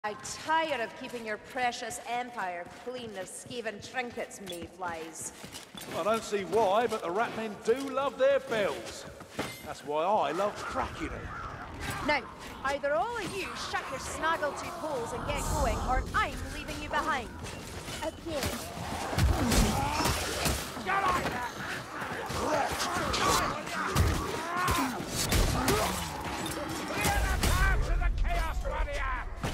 I tire of keeping your precious empire clean of Skaven trinkets, mayflies. I don't see why, but the Ratmen do love their bells. That's why I love cracking them. Now, either all of you shut your snaggletooth holes and get going, or I'm leaving you behind. Again. Get on that! Clear the path to the Chaos Warrior!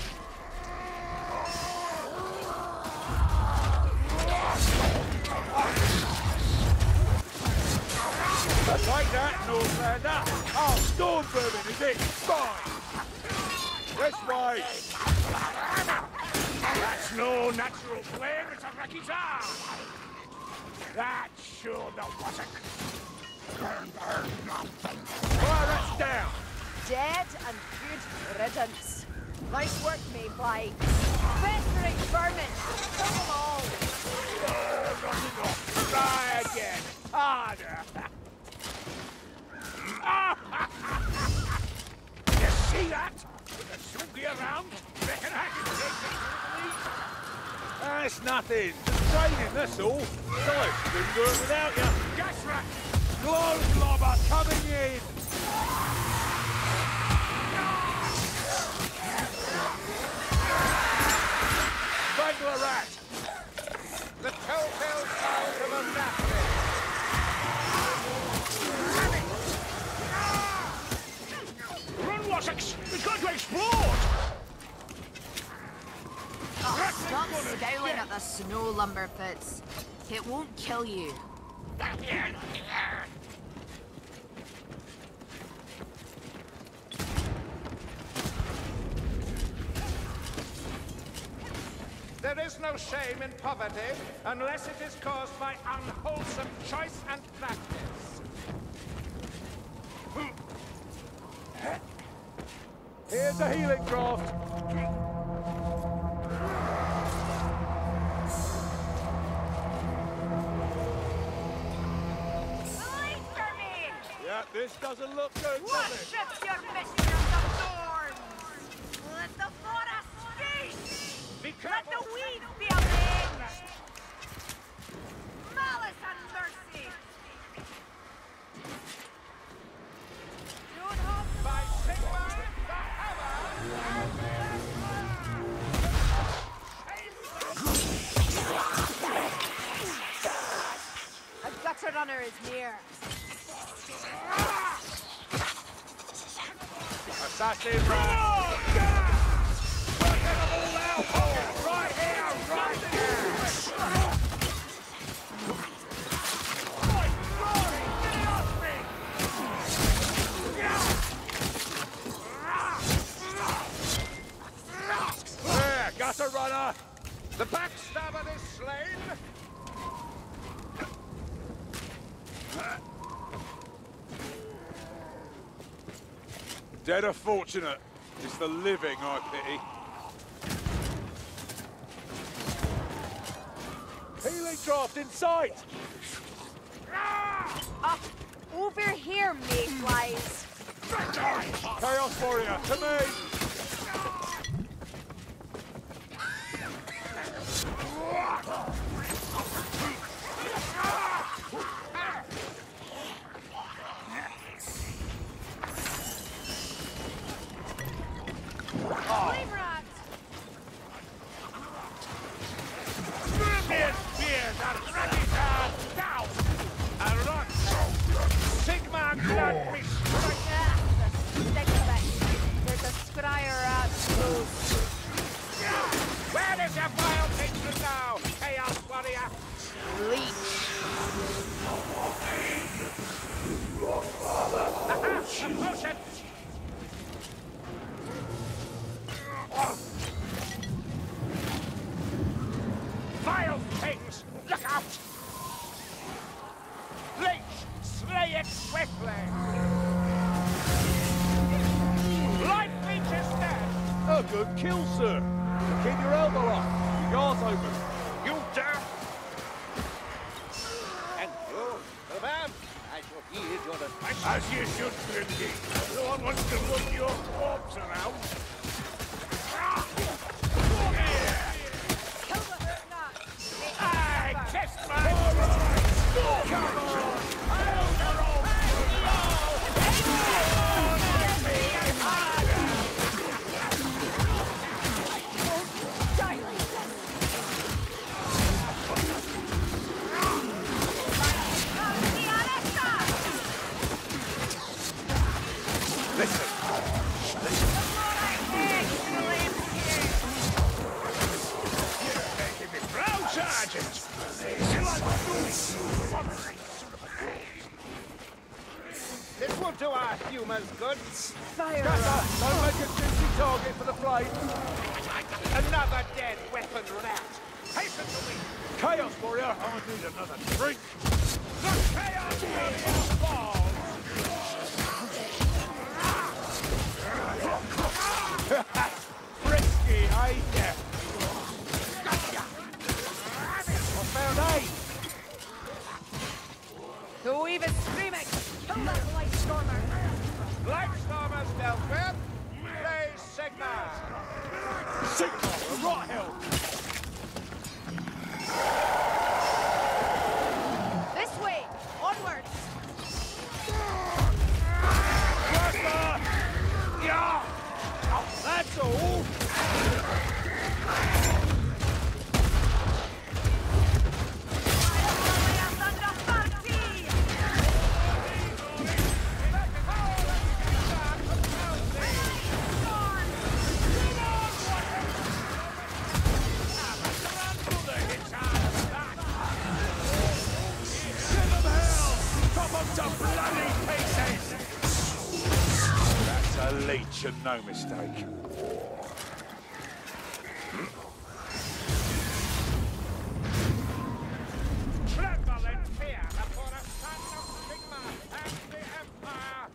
Like that, Northlander. Oh, Stormvermin, is it? Fine. This way. That's no natural flame, it's a Rakizar. That's sure the wasn't. Fire rats down. Dead and good riddance. Nice work, mayfly. Festering vermin. Kill them all. Oh, not enough. Try again. Harder. You see that? With the chunky around, reckon I can take things with me? That's nothing. Just training, that's all. Besides, couldn't do it without you. Gas rat! Glory Globber coming in! Strangler rat! The telltale signs of a napkin! Run, Wossex! It's going to explode! Oh, stop scowling at the snow lumberfoots. It won't kill you. There is no shame in poverty unless it is caused by unwholesome choice and practice. Here's a healing draft. Wait for me! Yeah, this doesn't look good, does it? Worship your mission of the thorns! Let the forest feast! Be Let careful! the weeds be avenged! Malice and mercy! Don't hold By Sigmar the Hammer! A gutter runner is near. Assassin rat! Right here! Right here! My glory! Get off me! There, gutter runner! The backstabber is slain! Dead are fortunate. It's the living I pity. Healing draft in sight! Up over here, mayflies. Chaos Warrior, to me! Flame rat! Vermeer spears are Rakizar down! And run! Sigmar blood me strike! Ah, the stick of it. There's a scryer rat close. Where is your vile patron now, Chaos Warrior? Leech. Aha! A potion! Vile things! Look out! Leech! Slay it swiftly! Light leech is dead! A good kill, sir. Keep your elbow up. Your guard's open. You dare! And you, ma'am, I shall heed your advice. As you should, Grimdy. No one wants to look your corpse around. This will do our humors good. Fire Don't make a juicy target for the blade. Another dead weapon rat. Hasten to me. Chaos Warrior, I need another drink. The Chaos Warrior falls. Frisky, eh? Yeah. I found eight. The weave is screaming! Kill that Blightstormer! Blightstormers dealt with. Play Sigma. Sigma, right hell. This way! Onwards! Yeah. Oh, that's all. That's a leech and no mistake. Tremble in fear before a son of Sigma and the Empire.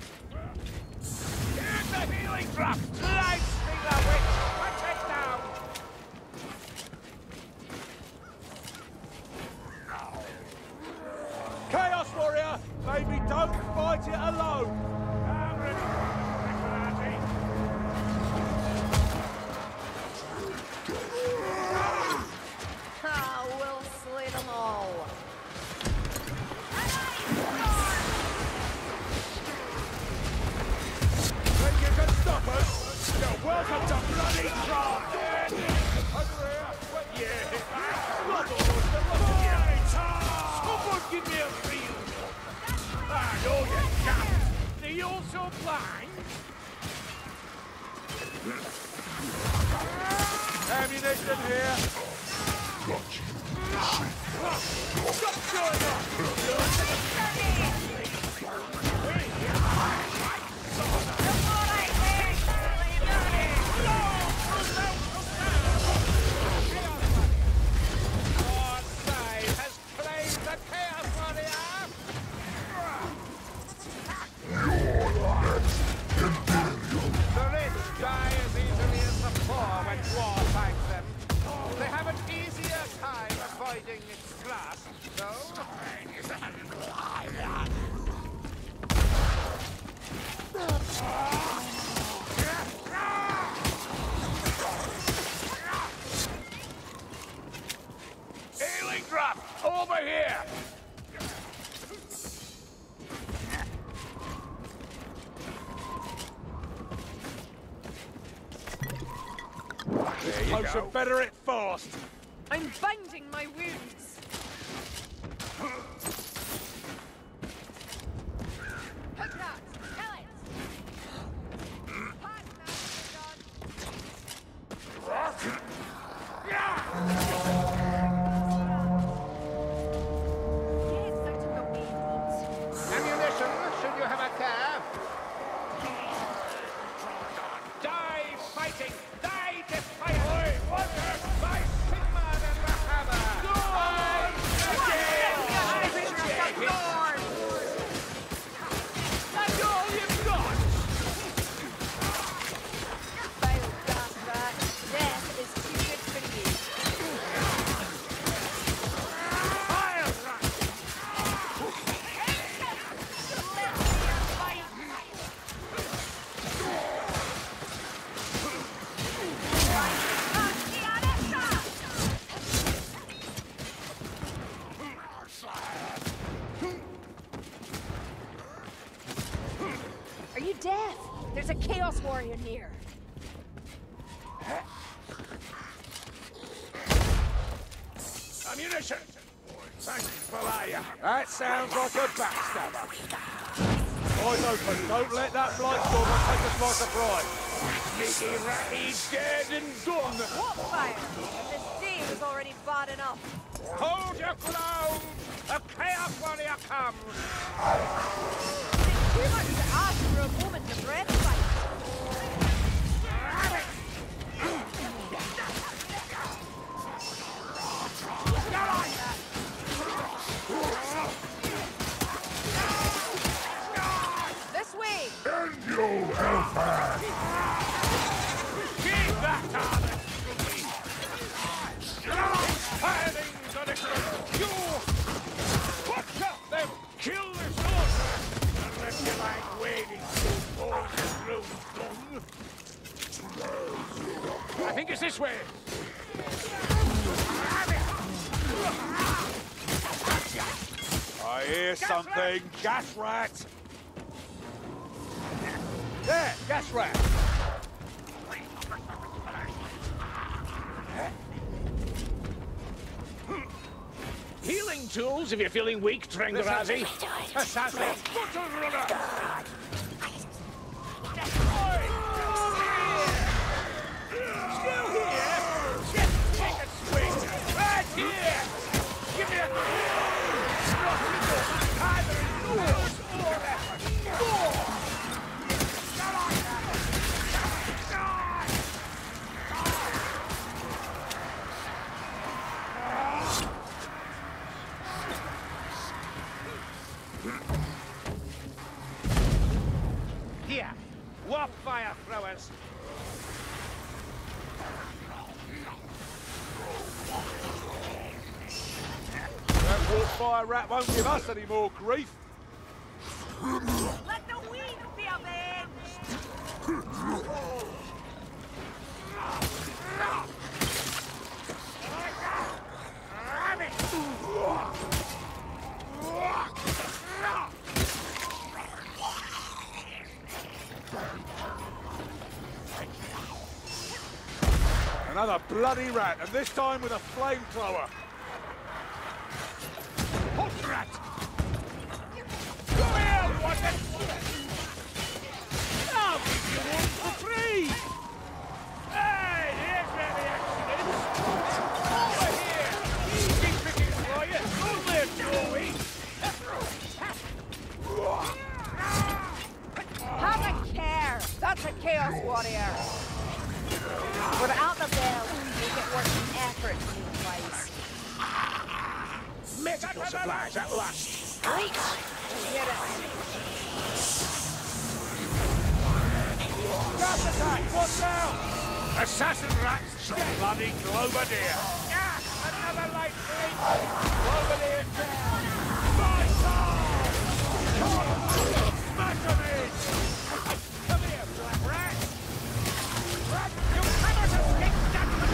Here's the healing drop. Light Sigma Witch. Punch it down. Chaos Warrior, maybe don't fight it alone. Ah, we'll slay them all! Think you can stop us? You're welcome to bloody try! Over here! Yeah! Someone give me a feel! Ah, no, you can't! Are you also blind? Ammunition here! What's going on? Broadside has claimed the Chaos Warrior! The rich die as easily as the poor when war finds them. They have an easier time avoiding its grasp, though. Healing drop! Over here! There you go. Better it fast! I'm binding my wounds! Hook that! Kill it! Pass, Master Yes, I took away meat. Ammunition, should you have a care. Die fighting! Die defiant! By Sigma and the Hammer! That's all you've got! Vile bastard! Death is too good for you! Are you deaf? There's a Chaos Warrior near. Ammunition! Thanks, Valaya. That sounds like a backstabber. Eyes open. Don't let that Blightstormer take us by surprise. Mickey Ratty's dead and done. What fire? If this day was already bad enough. Hold your ground! A Chaos Warrior comes! It's too much to ask for a moment of respite. This way! And you'll help her. Keep that target from me. Firing on the ground. You watch up them. Kill the soldier. Unless you like waiting till all the road's done. I think it's this way. I hear something. Gas rat! There, gas rat! Healing tools if you're feeling weak, Trengarazi. Assassin! Button runner! Still here? Just take a swing! Right here! Give me a... Either endurance or effort! More! Here! Warp fire throwers! That warp fire rat won't give us any more grief! Let the weed be avenged! Another bloody rat, and this time with a flamethrower! Hot rat! Come here, what the... I'll give you one for free! Hey, here's where the action is! Over here! Easy pickings for you! Only a Joey! Have a care! That's a Chaos Warrior! Without the bell, make it worth an effort to be wise. Medical supplies at last! Right! Get it. Gas attack! Watch out! Assassin rats! Bloody Globadier! Ah! Another light blink! Over there down! My God! Smash them in! Come here, black rat! Rat, you cannot escape judgment!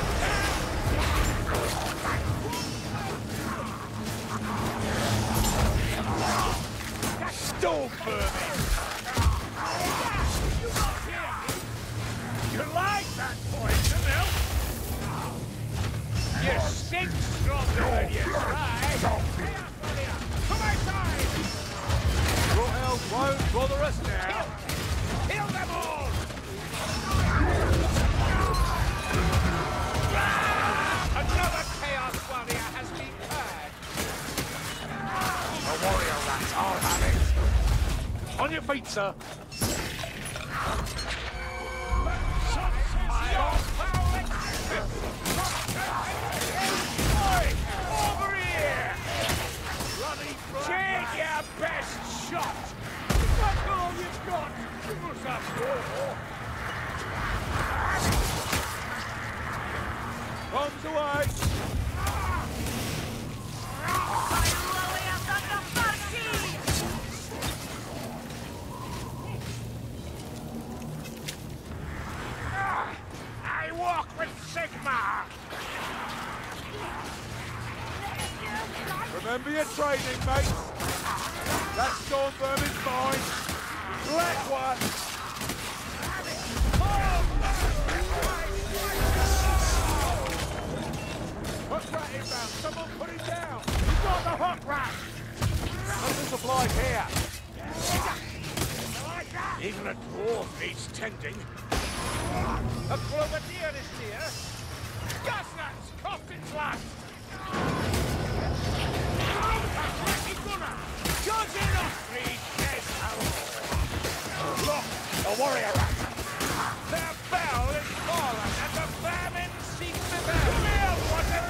Storm vermin! You like that poison, Elf? You stink stronger than you try! Come outside! Your health won't bother us now! Kill them all! Another Chaos Warrior has been heard! The warrior rats, I'll have it! On your feet, sir! Over here! Take your best shot! That's all you've got! Give us a more! Bombs away! I walk with Sigma! Remember your training, mates! That storm vermin's mine! Black one! Hook rat inbound! Someone put him down! You got the hook rat! Nothing supplied here! Even a dwarf needs tending. A cloverdeer is near. Gasnuts! Coughed its last! Charge in on three dead arrows! Look! A warrior rat! Their bell is fallen, and the famine seeks the bell. Come here, water!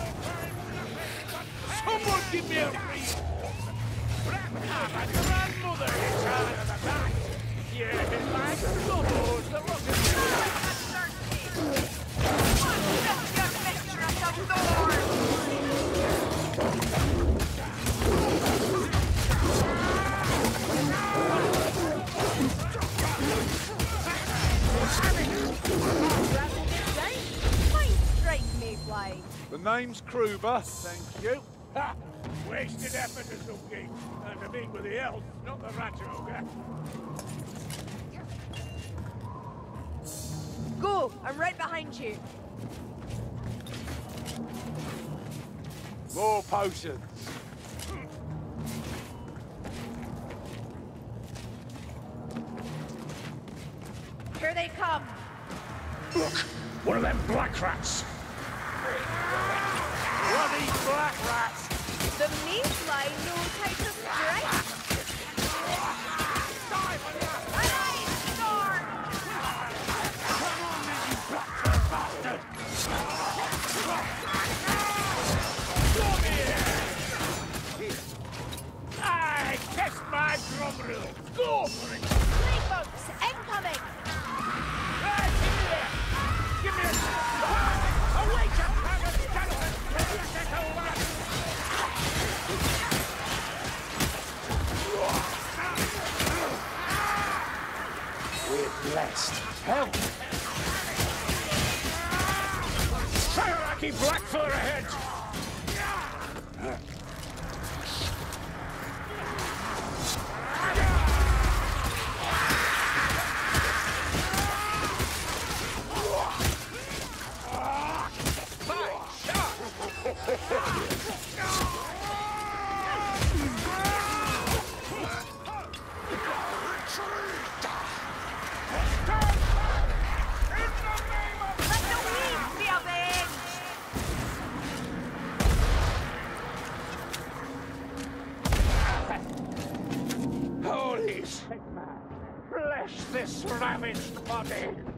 Someone give me a reed! Black my grandmother is out of the back! Yeah, my gobbles, the rocket! The name's Kruber. Thank you. Ha! Wasted effort as some geek. And to meet with the elf, not the rat ogre. Go! I'm right behind you. More potions. Here they come. Look! One of them black rats! Bloody black rats! The meatline knows how to strike. Aye, Thor! Bastard! I test my drum reel! Go for it! Plague bugs incoming! Hey, give me a awake up, gentlemen! We're blessed. Help! Sairaki Blackfur ahead! Holy Sigmar! Bless this ravaged body!